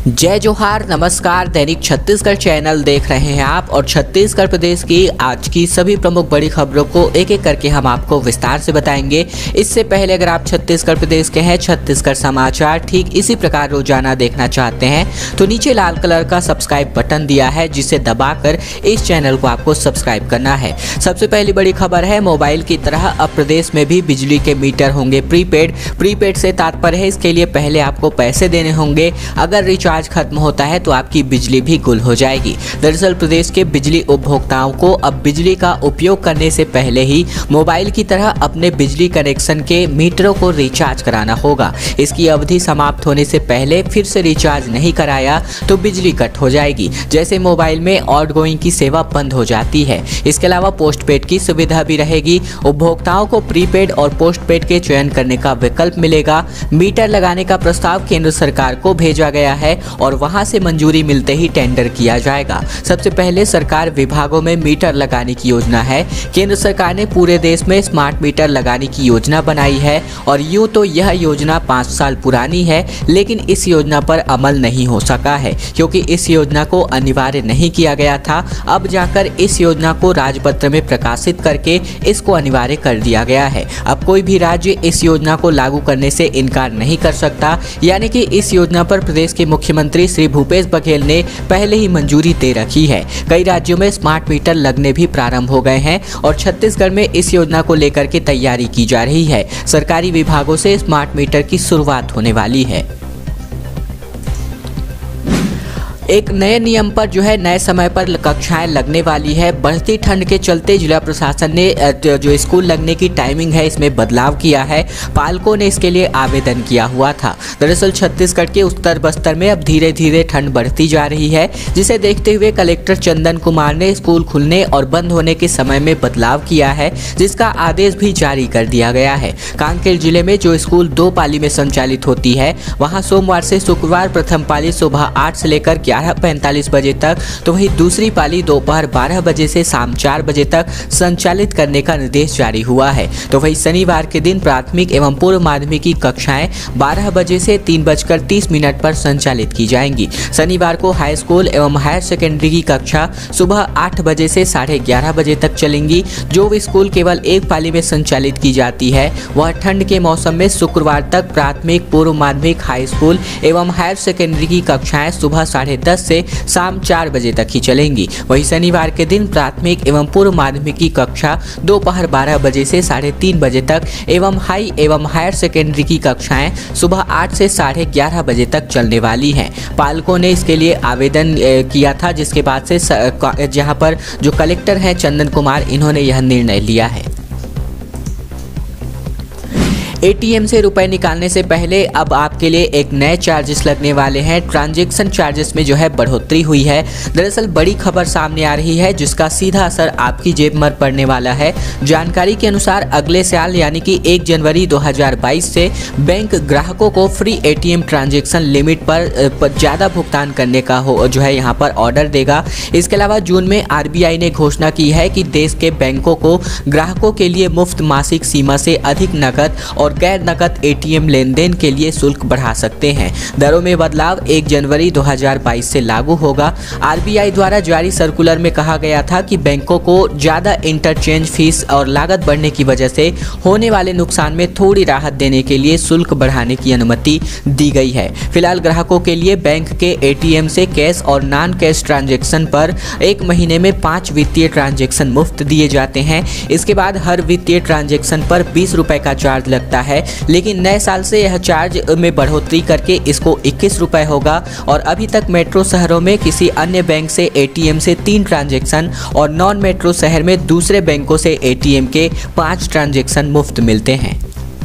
जय जोहार, नमस्कार। दैनिक छत्तीसगढ़ चैनल देख रहे हैं आप और छत्तीसगढ़ प्रदेश की आज की सभी प्रमुख बड़ी खबरों को एक एक करके हम आपको विस्तार से बताएंगे। इससे पहले अगर आप छत्तीसगढ़ प्रदेश के हैं, छत्तीसगढ़ समाचार ठीक इसी प्रकार रोजाना देखना चाहते हैं तो नीचे लाल कलर का सब्सक्राइब बटन दिया है, जिसे दबाकर इस चैनल को आपको सब्सक्राइब करना है। सबसे पहली बड़ी खबर है, मोबाइल की तरह अब प्रदेश में भी बिजली के मीटर होंगे प्रीपेड। प्रीपेड से तात्पर्य है इसके लिए पहले आपको पैसे देने होंगे। अगर रिचार्ज खत्म होता है तो आपकी बिजली भी गुल हो जाएगी। दरअसल प्रदेश के बिजली उपभोक्ताओं को अब बिजली का उपयोग करने से पहले ही मोबाइल की तरह अपने बिजली कनेक्शन के मीटरों को रिचार्ज कराना होगा। इसकी अवधि समाप्त होने से पहले फिर से रिचार्ज नहीं कराया तो बिजली कट हो जाएगी। जैसे मोबाइल में आउटगोइंग की सेवा बंद हो जाती है। इसके अलावा पोस्टपेड की सुविधा भी रहेगी। उपभोक्ताओं को प्रीपेड और पोस्टपेड के चयन करने का विकल्प मिलेगा। मीटर लगाने का प्रस्ताव केंद्र सरकार को भेजा गया है और वहां से मंजूरी मिलते ही टेंडर किया जाएगा। सबसे पहले सरकार विभागों में मीटर लगाने की योजना है। केंद्र सरकार ने पूरे देश में स्मार्ट मीटर लगाने की योजना बनाई है और यूं तो यह योजना 5 साल पुरानी है, लेकिन इस योजना पर अमल नहीं हो सका है क्योंकि इस योजना को अनिवार्य नहीं किया गया था। अब जाकर इस योजना को राजपत्र में प्रकाशित करके इसको अनिवार्य कर दिया गया है। अब कोई भी राज्य इस योजना को लागू करने से इनकार नहीं कर सकता, यानी कि इस योजना पर प्रदेश के मुख्यमंत्री श्री भूपेश बघेल ने पहले ही मंजूरी दे रखी है। कई राज्यों में स्मार्ट मीटर लगने भी प्रारंभ हो गए हैं और छत्तीसगढ़ में इस योजना को लेकर के तैयारी की जा रही है। सरकारी विभागों से स्मार्ट मीटर की शुरुआत होने वाली है। एक नए नियम पर नए समय पर कक्षाएं लगने वाली है। बढ़ती ठंड के चलते जिला प्रशासन ने जो स्कूल लगने की टाइमिंग है इसमें बदलाव किया है। पालकों ने इसके लिए आवेदन किया हुआ था। दरअसल छत्तीसगढ़ के उत्तर बस्तर में अब धीरे धीरे ठंड बढ़ती जा रही है, जिसे देखते हुए कलेक्टर चंदन कुमार ने स्कूल खुलने और बंद होने के समय में बदलाव किया है, जिसका आदेश भी जारी कर दिया गया है। कांकेर जिले में जो स्कूल 2 पाली में संचालित होती है, वहाँ सोमवार से शुक्रवार प्रथम पाली सुबह 8 से लेकर 11:45 बजे तक, तो वही दूसरी पाली दोपहर 12 बजे से शाम 4 बजे तक संचालित करने का निर्देश जारी हुआ है। तो वही शनिवार के दिन प्राथमिक एवं पूर्व माध्यमिक की कक्षाएं 12 बजे से 3:30 पर संचालित की जाएंगी। शनिवार को हाई स्कूल एवं हायर सेकेंडरी की कक्षा सुबह 8 बजे से 11:30 बजे तक चलेंगी। जो स्कूल केवल एक पाली में संचालित की जाती है, वह ठंड के मौसम में शुक्रवार तक प्राथमिक, पूर्व माध्यमिक, हाई स्कूल एवं हायर सेकेंडरी की कक्षाएं सुबह 10:30 से शाम 4 बजे तक ही चलेंगी। वही शनिवार के दिन प्राथमिक एवं पूर्व माध्यमिक की कक्षा दोपहर 12 बजे से 3:30 बजे तक एवं हाई एवं हायर सेकेंडरी की कक्षाएं सुबह 8 से 11:30 बजे तक चलने वाली हैं। पालकों ने इसके लिए आवेदन किया था, जिसके बाद से जहां पर जो कलेक्टर हैं चंदन कुमार, इन्होंने यह निर्णय लिया है। एटीएम से रुपए निकालने से पहले अब आपके लिए एक नए चार्जेस लगने वाले हैं। ट्रांजैक्शन चार्जेस में बढ़ोतरी हुई है। दरअसल बड़ी खबर सामने आ रही है, जिसका सीधा असर आपकी जेब पर पड़ने वाला है। जानकारी के अनुसार अगले साल यानी कि 1 जनवरी 2022 से बैंक ग्राहकों को फ्री एटीएम ट्रांजैक्शन लिमिट पर ज़्यादा भुगतान करने का यहाँ पर ऑर्डर देगा। इसके अलावा जून में आरबीआई ने घोषणा की है कि देश के बैंकों को ग्राहकों के लिए मुफ्त मासिक सीमा से अधिक नकद और गैर नकद एटीएम लेन देन के लिए शुल्क बढ़ा सकते हैं। दरों में बदलाव 1 जनवरी 2022 से लागू होगा। आरबीआई द्वारा जारी सर्कुलर में कहा गया था कि बैंकों को ज़्यादा इंटरचेंज फीस और लागत बढ़ने की वजह से होने वाले नुकसान में थोड़ी राहत देने के लिए शुल्क बढ़ाने की अनुमति दी गई है। फिलहाल ग्राहकों के लिए बैंक के एटीएम से कैश और नॉन कैश ट्रांजैक्शन पर 1 महीने में 5 वित्तीय ट्रांजैक्शन मुफ्त दिए जाते हैं। इसके बाद हर वित्तीय ट्रांजैक्शन पर 20 रुपए का चार्ज लगता है, लेकिन नए साल से यह चार्ज में बढ़ोतरी करके इसको 21 रुपए होगा। और अभी तक मेट्रो शहरों में किसी अन्य बैंक से एटीएम से 3 ट्रांजैक्शन और नॉन मेट्रो शहर में दूसरे बैंकों से एटीएम के 5 ट्रांजैक्शन मुफ्त मिलते हैं।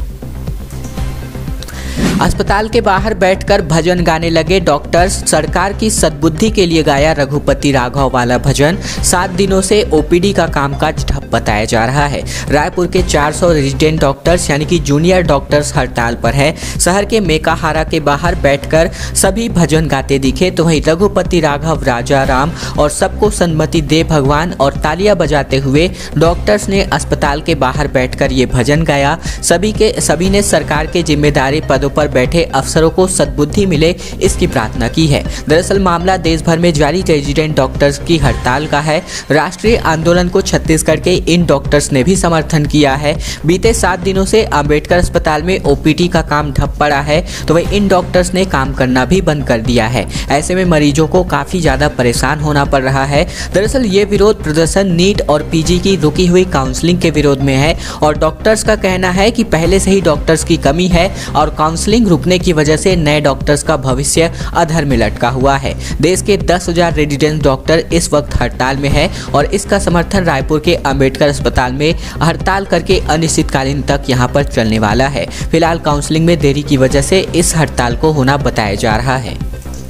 अस्पताल के बाहर बैठकर भजन गाने लगे डॉक्टर्स। सरकार की सद्बुद्धि के लिए गाया रघुपति राघव वाला भजन। 7 दिनों से ओपीडी का कामकाज ठप बताया जा रहा है। रायपुर के 400 रेजिडेंट डॉक्टर्स यानी कि जूनियर डॉक्टर्स हड़ताल पर है। शहर के मेकाहारा के बाहर बैठकर सभी भजन गाते दिखे, तो वहीं रघुपति राघव राजा राम और सबको सन्मति दे भगवान और तालियां बजाते हुए डॉक्टर्स ने अस्पताल के बाहर बैठकर ये भजन गाया। सभी ने सरकार के जिम्मेदारी पदों पर पर बैठे अफसरों को सद्बुद्धि मिले, इसकी प्रार्थना की है। दरअसल मामला देश भर में जारी रेजिडेंट डॉक्टर्स की हड़ताल का है। राष्ट्रीय आंदोलन को छत्तीसगढ़ के इन डॉक्टर्स ने भी समर्थन किया है। बीते 7 दिनों से अंबेडकर अस्पताल में ओपीडी का काम ठप पड़ा है, तो वह इन डॉक्टर्स ने काम करना भी बंद कर दिया है। ऐसे में मरीजों को काफी ज्यादा परेशान होना पड़ रहा है। दरअसल ये विरोध प्रदर्शन नीट और पीजी की रुकी हुई काउंसलिंग के विरोध में है और डॉक्टर्स का कहना है कि पहले से ही डॉक्टर्स की कमी है और काउंसलिंग रुकने की वजह से नए डॉक्टर्स का भविष्य अधर में लटका हुआ है। देश के 10,000 रेजिडेंट डॉक्टर इस वक्त हड़ताल में है और इसका समर्थन रायपुर के अंबेडकर अस्पताल में हड़ताल करके अनिश्चितकालीन तक यहां पर चलने वाला है। फिलहाल काउंसलिंग में देरी की वजह से इस हड़ताल को होना बताया जा रहा है।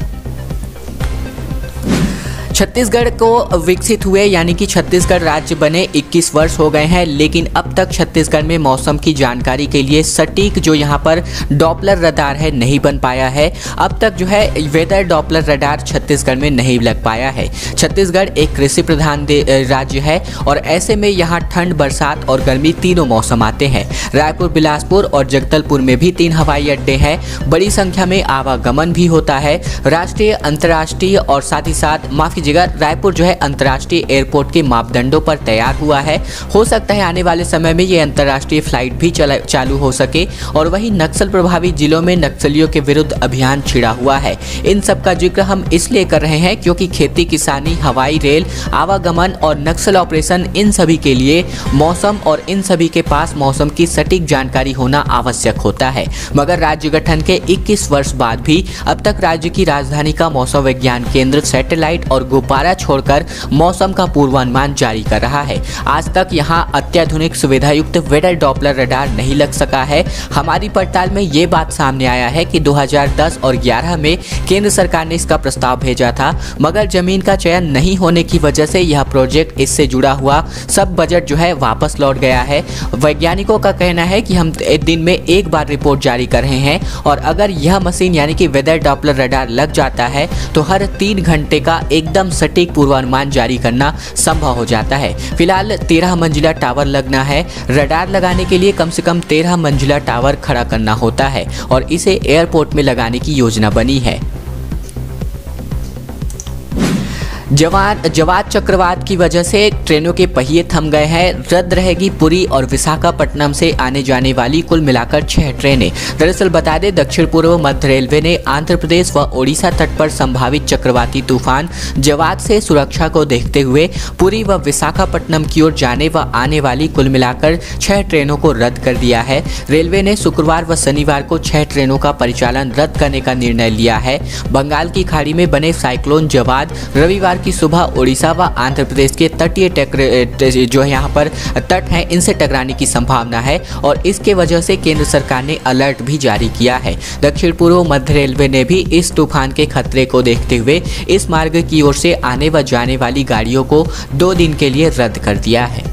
छत्तीसगढ़ को विकसित हुए यानी कि छत्तीसगढ़ राज्य बने 21 वर्ष हो गए हैं, लेकिन अब तक छत्तीसगढ़ में मौसम की जानकारी के लिए सटीक जो यहाँ पर डॉपलर रडार है नहीं बन पाया है। अब तक जो है वेदर डॉपलर रडार छत्तीसगढ़ में नहीं लग पाया है। छत्तीसगढ़ एक कृषि प्रधान राज्य है और ऐसे में यहाँ ठंड, बरसात और गर्मी तीनों मौसम आते हैं। रायपुर, बिलासपुर और जगदलपुर में भी 3 हवाई अड्डे हैं। बड़ी संख्या में आवागमन भी होता है। राष्ट्रीय, अंतर्राष्ट्रीय और साथ ही साथ रायपुर जो है अंतर्राष्ट्रीय एयरपोर्ट के मापदंडों पर तैयार हुआ है। हो सकता है आने वाले समय में ये अंतर्राष्ट्रीय फ्लाइट भी चालू हो सके। और वहीं नक्सल प्रभावित जिलों में नक्सलियों के विरुद्ध अभियान छिड़ा हुआ है। इन सब का जिक्र हम इसलिए कर रहे हैं क्योंकि खेती, किसानी, हवाई, रेल, आवागमन और नक्सल ऑपरेशन, इन सभी के लिए मौसम और इन सभी के पास मौसम की सटीक जानकारी होना आवश्यक होता है। मगर राज्य गठन के 21 वर्ष बाद भी अब तक राज्य की राजधानी का मौसम विज्ञान केंद्र सैटेलाइट और गुब्बारा छोड़कर मौसम का पूर्वानुमान जारी कर रहा है। आज तक यहां अत्याधुनिक सुविधायुक्त वेदर डॉपलर रडार नहीं लग सका है। हमारी पड़ताल में ये बात सामने आया है कि 2010 और 11 में केंद्र सरकार ने इसका प्रस्ताव भेजा था, मगर जमीन का चयन नहीं होने की वजह से यह प्रोजेक्ट, इससे जुड़ा हुआ सब बजट जो है वापस लौट गया है। वैज्ञानिकों का कहना है कि हम दिन में एक बार रिपोर्ट जारी कर रहे हैं और अगर यह मशीन यानी कि वेदर डॉपलर रडार लग जाता है तो हर 3 घंटे का एकदम सटीक पूर्वानुमान जारी करना संभव हो जाता है। फिलहाल 13 मंजिला टावर लगना है। रडार लगाने के लिए कम से कम 13 मंजिला टावर खड़ा करना होता है और इसे एयरपोर्ट में लगाने की योजना बनी है। जवाद चक्रवात की वजह से ट्रेनों के पहिए थम गए हैं। रद्द रहेगी पुरी और विशाखापट्टनम से आने जाने वाली कुल मिलाकर 6 ट्रेनें। दरअसल बता दें, दक्षिण पूर्व मध्य रेलवे ने आंध्र प्रदेश व ओडिशा तट पर संभावित चक्रवाती तूफान जवाद से सुरक्षा को देखते हुए पुरी व विशाखापट्टनम की ओर जाने व आने वाली कुल मिलाकर 6 ट्रेनों को रद्द कर दिया है। रेलवे ने शुक्रवार व शनिवार को 6 ट्रेनों का परिचालन रद्द करने का निर्णय लिया है। बंगाल की खाड़ी में बने साइक्लोन जवाद रविवार की सुबह ओडिशा व आंध्र प्रदेश के तटीय जो यहाँ पर तट हैं, इनसे टकराने की संभावना है और इसके वजह से केंद्र सरकार ने अलर्ट भी जारी किया है। दक्षिण पूर्व मध्य रेलवे ने भी इस तूफान के खतरे को देखते हुए इस मार्ग की ओर से आने व जाने वाली गाड़ियों को 2 दिन के लिए रद्द कर दिया है।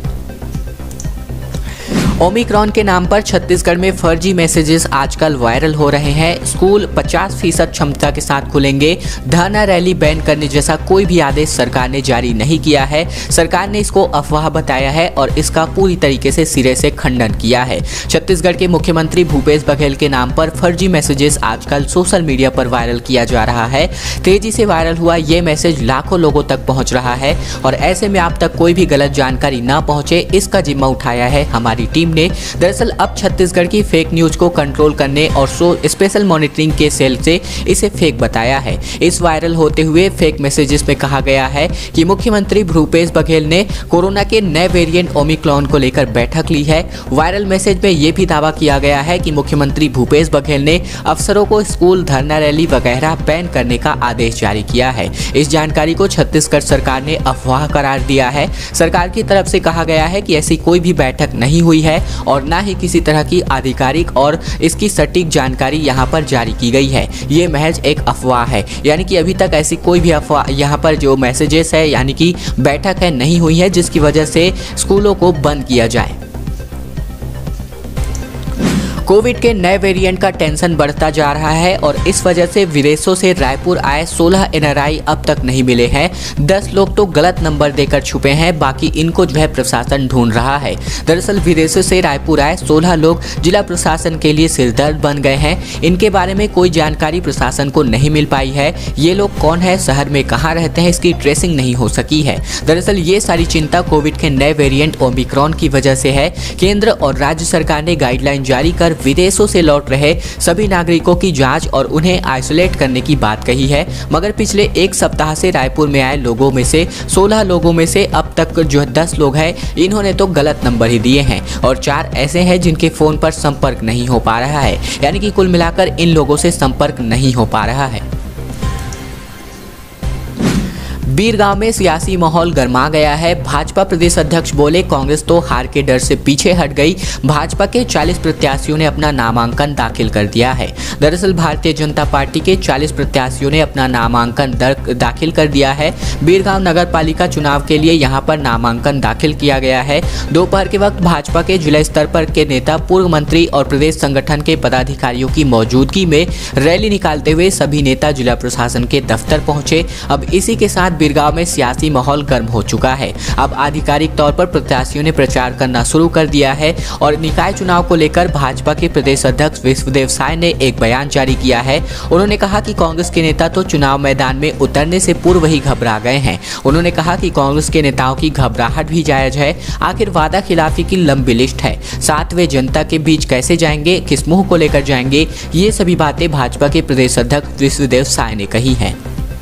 ओमिक्रॉन के नाम पर छत्तीसगढ़ में फर्जी मैसेजेस आजकल वायरल हो रहे हैं। स्कूल 50% क्षमता के साथ खुलेंगे। धरना रैली बैन करने जैसा कोई भी आदेश सरकार ने जारी नहीं किया है। सरकार ने इसको अफवाह बताया है और इसका पूरी तरीके से सिरे से खंडन किया है। छत्तीसगढ़ के मुख्यमंत्री भूपेश बघेल के नाम पर फर्जी मैसेजेस आजकल सोशल मीडिया पर वायरल किया जा रहा है। तेजी से वायरल हुआ ये मैसेज लाखों लोगं तक पहुंच रहा है और ऐसे में आप तक कोई भी गलत जानकारी ना पहुंचे, इसका जिम्मा उठाया है हमारी टीम ने। दरअसल अब छत्तीसगढ़ की फेक न्यूज को कंट्रोल करने और स्पेशल मॉनिटरिंग के सेल से इसे फेक बताया है। इस वायरल होते हुए फेक मैसेजेस में कहा गया है कि मुख्यमंत्री भूपेश बघेल ने कोरोना के नए वेरिएंट ओमिक्रॉन को लेकर बैठक ली है। वायरल मैसेज में यह भी दावा किया गया है कि मुख्यमंत्री भूपेश बघेल ने अफसरों को स्कूल, धरना रैली वगैरह बैन करने का आदेश जारी किया है। इस जानकारी को छत्तीसगढ़ सरकार ने अफवाह करार दिया है। सरकार की तरफ से कहा गया है कि ऐसी कोई भी बैठक नहीं हुई है और ना ही किसी तरह की आधिकारिक और इसकी सटीक जानकारी यहाँ पर जारी की गई है। ये महज एक अफवाह है, यानी कि अभी तक ऐसी कोई भी अफवाह यहाँ पर जो मैसेजेस है यानी कि बैठक है नहीं हुई है जिसकी वजह से स्कूलों को बंद किया जाए। कोविड के नए वेरिएंट का टेंशन बढ़ता जा रहा है और इस वजह से विदेशों से रायपुर आए 16 एनआरआई अब तक नहीं मिले हैं। 10 लोग तो गलत नंबर देकर छुपे हैं, बाकी इनको जो है प्रशासन ढूंढ रहा है। दरअसल विदेशों से रायपुर आए 16 लोग जिला प्रशासन के लिए सिरदर्द बन गए हैं। इनके बारे में कोई जानकारी प्रशासन को नहीं मिल पाई है। ये लोग कौन है, शहर में कहाँ रहते हैं, इसकी ट्रेसिंग नहीं हो सकी है। दरअसल ये सारी चिंता कोविड के नए वेरिएंट ओमिक्रॉन की वजह से है। केंद्र और राज्य सरकार ने गाइडलाइन जारी कर विदेशों से लौट रहे सभी नागरिकों की जांच और उन्हें आइसोलेट करने की बात कही है। मगर पिछले एक सप्ताह से रायपुर में आए लोगों में से 16 लोगों में से अब तक जो 10 लोग हैं, इन्होंने तो गलत नंबर ही दिए हैं और 4 ऐसे हैं जिनके फोन पर संपर्क नहीं हो पा रहा है। यानी कि कुल मिलाकर इन लोगों से संपर्क नहीं हो पा रहा है। बीरगांव में सियासी माहौल गर्मा गया है। भाजपा प्रदेश अध्यक्ष बोले, कांग्रेस तो हार के डर से पीछे हट गई। भाजपा के 40 प्रत्याशियों ने अपना नामांकन दाखिल कर दिया है। दरअसल भारतीय जनता पार्टी के 40 प्रत्याशियों ने अपना नामांकन दाखिल कर दिया है। बीरगांव नगर पालिका चुनाव के लिए यहां पर नामांकन दाखिल किया गया है। दोपहर के वक्त भाजपा के जिला स्तर पर के नेता, पूर्व मंत्री और प्रदेश संगठन के पदाधिकारियों की मौजूदगी में रैली निकालते हुए सभी नेता जिला प्रशासन के दफ्तर पहुंचे। अब इसी के साथ बीरगांव में सियासी माहौल गर्म हो चुका है। अब आधिकारिक तौर पर प्रत्याशियों ने प्रचार करना शुरू कर दिया है और निकाय चुनाव को लेकर भाजपा के प्रदेश अध्यक्ष विश्वदेव साय ने एक बयान जारी किया है। उन्होंने कहा कि कांग्रेस के नेता तो चुनाव मैदान में उतरने से पूर्व ही घबरा गए हैं। उन्होंने कहा कि कांग्रेस के नेताओं की घबराहट भी जायज है। आखिर वादा खिलाफी की लंबी लिस्ट है, साथ वे जनता के बीच कैसे जाएंगे, किस मुंह को लेकर जाएंगे, ये सभी बातें भाजपा के प्रदेश अध्यक्ष विश्वदेव साय ने कही हैं।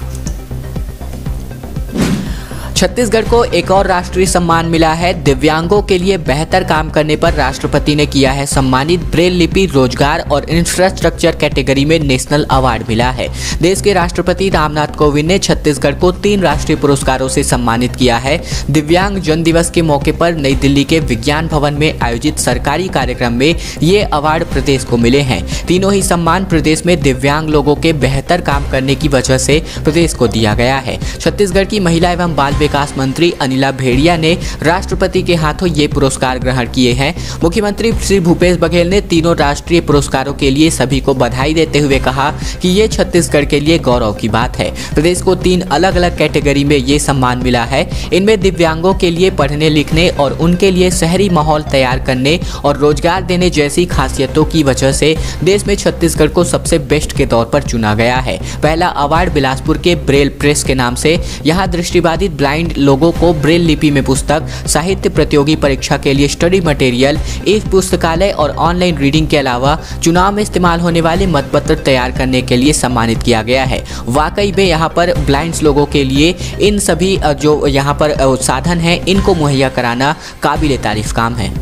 छत्तीसगढ़ को एक और राष्ट्रीय सम्मान मिला है। दिव्यांगों के लिए बेहतर काम करने पर राष्ट्रपति ने किया है सम्मानित। ब्रेल लिपि, रोजगार और इंफ्रास्ट्रक्चर कैटेगरी में नेशनल अवार्ड मिला है। देश के राष्ट्रपति रामनाथ कोविंद ने छत्तीसगढ़ को 3 राष्ट्रीय पुरस्कारों से सम्मानित किया है। दिव्यांग जन दिवस के मौके पर नई दिल्ली के विज्ञान भवन में आयोजित सरकारी कार्यक्रम में ये अवार्ड प्रदेश को मिले हैं। तीनों ही सम्मान प्रदेश में दिव्यांग लोगों के बेहतर काम करने की वजह से प्रदेश को दिया गया है। छत्तीसगढ़ की महिला एवं बाल विकास मंत्री अनिला भेड़िया ने राष्ट्रपति के हाथों ये पुरस्कार ग्रहण किए हैं। मुख्यमंत्री श्री भूपेश बघेल ने तीनों राष्ट्रीय पुरस्कारों के लिए सभी को बधाई देते हुए कहा कि ये छत्तीसगढ़ के लिए गौरव की बात है। प्रदेश को 3 अलग अलग कैटेगरी में ये सम्मान मिला है। इनमें दिव्यांगों के लिए पढ़ने लिखने और उनके लिए शहरी माहौल तैयार करने और रोजगार देने जैसी खासियतों की वजह से देश में छत्तीसगढ़ को सबसे बेस्ट के तौर पर चुना गया है। पहला अवार्ड बिलासपुर के ब्रेल प्रेस के नाम से यहाँ दृष्टिबाधित ब्लाइंड लोगों को ब्रेल लिपि में पुस्तक, साहित्य प्रतियोगी परीक्षा के लिए स्टडी मटेरियल, ई पुस्तकालय और ऑनलाइन रीडिंग के अलावा चुनाव में इस्तेमाल होने वाले मतपत्र तैयार करने के लिए सम्मानित किया गया है। वाकई में यहाँ पर ब्लाइंड्स लोगों के लिए इन सभी जो यहाँ पर साधन हैं, इनको मुहैया कराना काबिल तारीफ काम है।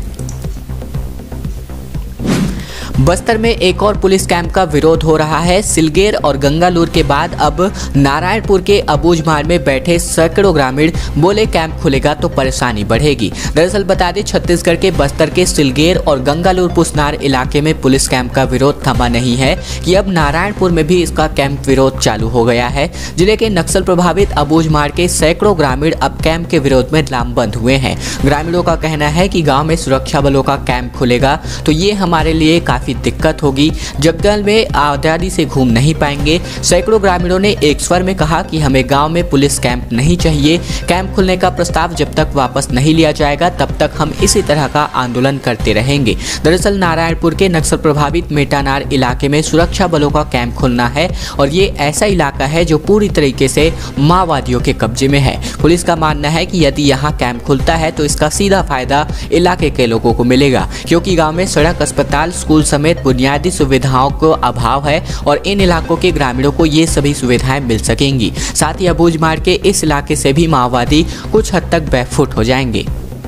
बस्तर में एक और पुलिस कैंप का विरोध हो रहा है। सिलगेर और गंगालूर के बाद अब नारायणपुर के अबूझमाड़ में बैठे सैकड़ों ग्रामीण बोले, कैंप खुलेगा तो परेशानी बढ़ेगी। दरअसल बता दें, छत्तीसगढ़ के बस्तर के सिलगेर और गंगालूर पुसनार इलाके में पुलिस कैंप का विरोध थमा नहीं है कि अब नारायणपुर में भी इसका कैंप विरोध चालू हो गया है। जिले के नक्सल प्रभावित अबूझमाड़ के सैकड़ों ग्रामीण अब कैंप के विरोध में लामबंद हुए हैं। ग्रामीणों का कहना है कि गाँव में सुरक्षा बलों का कैंप खुलेगा तो ये हमारे लिए काफी दिक्कत होगी, जंगल में आजादी से घूम नहीं पाएंगे। सैकड़ों ग्रामीणों ने एक स्वर में कहा कि हमें गांव में पुलिस कैंप नहीं चाहिए। कैंप खुलने का प्रस्ताव जब तक वापस नहीं लिया जाएगा तब तक हम इसी तरह का आंदोलन करते रहेंगे। दरअसल नारायणपुर के नक्सल प्रभावित मेटानार इलाके में सुरक्षा बलों का कैंप खुलना है और ये ऐसा इलाका है जो पूरी तरीके से माओवादियों के कब्जे में है। पुलिस का मानना है कि यदि यहाँ कैंप खुलता है तो इसका सीधा फायदा इलाके के लोगों को मिलेगा, क्योंकि गाँव में सड़क, अस्पताल, स्कूल समेत बुनियादी सुविधाओं को अभाव है और इन इलाकों के ग्रामीणों को ये सभी सुविधाएं मिल सकेंगी। साथ ही अबूझमाड़ के इस इलाके से भी माओवादी कुछ हद तक बैकफुट हो जाएंगे।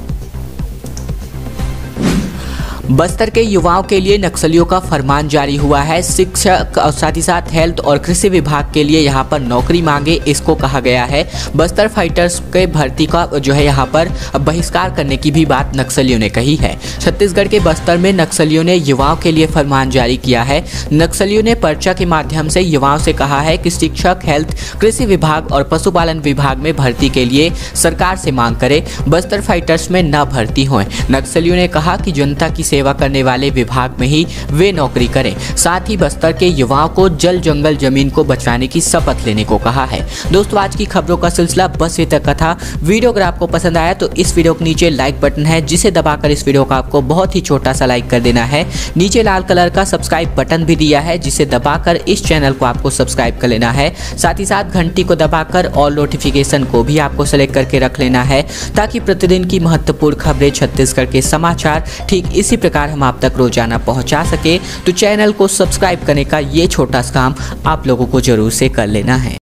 बस्तर के युवाओं के लिए नक्सलियों का फरमान जारी हुआ है। शिक्षक और साथ ही साथ हेल्थ और कृषि विभाग के लिए यहाँ पर नौकरी मांगे, इसको कहा गया है। बस्तर फाइटर्स के भर्ती का जो है यहाँ पर बहिष्कार करने की भी बात नक्सलियों ने कही है। छत्तीसगढ़ के बस्तर में नक्सलियों ने युवाओं के लिए फरमान जारी किया है। नक्सलियों ने पर्चा के माध्यम से युवाओं से कहा है कि शिक्षक, हेल्थ, कृषि विभाग और पशुपालन विभाग में भर्ती के लिए सरकार से मांग करे, बस्तर फाइटर्स में न भर्ती हों। नक्सलियों ने कहा कि जनता की सेवा करने वाले विभाग में ही वे नौकरी करें। साथ ही बस्तर के युवाओं को जल जंगल जमीन को बचाने की शपथ लेने को कहा है। दोस्तों, आज की खबरों का सिलसिला बस ये तक का था। वीडियो अगर आपको पसंद आया तो इस वीडियो के नीचे लाइक बटन है, जिसे दबाकर इस वीडियो का आपको बहुत ही छोटा सा लाइक कर देना है। नीचे लाल कलर का सब्सक्राइब बटन भी दिया है, जिसे दबाकर इस चैनल को आपको सब्सक्राइब कर लेना है। साथ ही साथ घंटी को दबाकर ऑल नोटिफिकेशन को भी आपको सेलेक्ट करके रख लेना है, ताकि प्रतिदिन की महत्वपूर्ण खबरें, छत्तीसगढ़ के समाचार ठीक इसी प्रकार हम आप तक रोजाना पहुंचा सके। तो चैनल को सब्सक्राइब करने का ये छोटा सा काम आप लोगों को जरूर से कर लेना है।